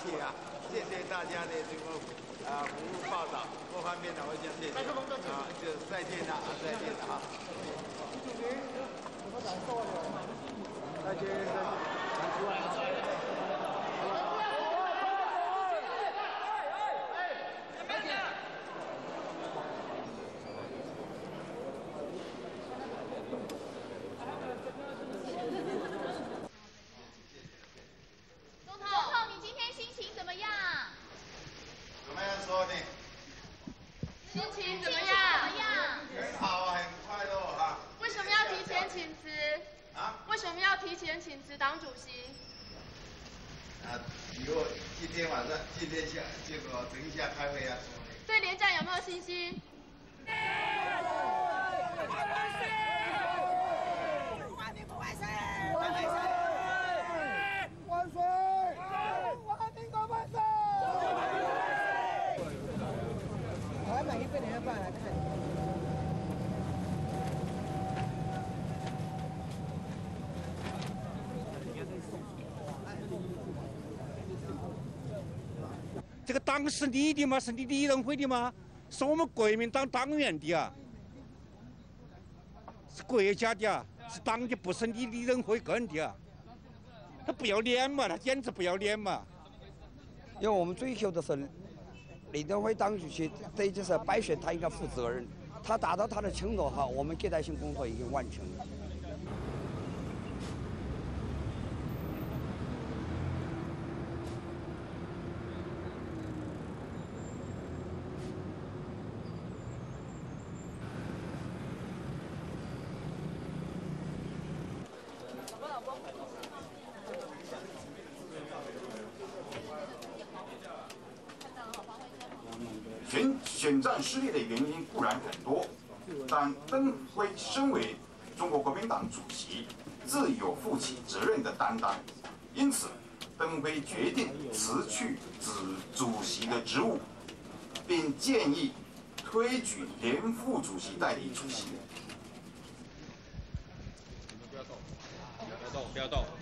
谢啊，谢谢大家的这个服务报道，各方面的我想谢谢啊，就再见了啊，再见了啊。主席怎么感受呢？再见，再见。 总统，你今天心情怎么样？ 怎么样说呢？ 心情怎么样？ 很好啊，很快乐哈。 为什么要提前请辞？ 啊？ 为什么要提前请辞党主席？ 以后今天晚上，今天下这个等一下开会要说的。 对连战有没有信心？ 万民不万岁！万岁！万岁！万民国万岁！我还买1杯2饭来看。 这个党是你的吗？是你理人会的吗？是我们国民党党员的啊，是国家的啊，是党的，不是你理人会个人的啊。他不要脸嘛，他简直不要脸嘛！ 因为我们追求的是李登辉党主席，这就是败选，他应该负责任。他达到他的承诺哈，我们阶段性工作已经完成了。 选战失利的原因固然很多，但登辉身为中国国民党主席，自有负起责任的担当，因此，登辉决定辞去主席的职务，并建议推举连副主席代理主席。 不要动，不要动。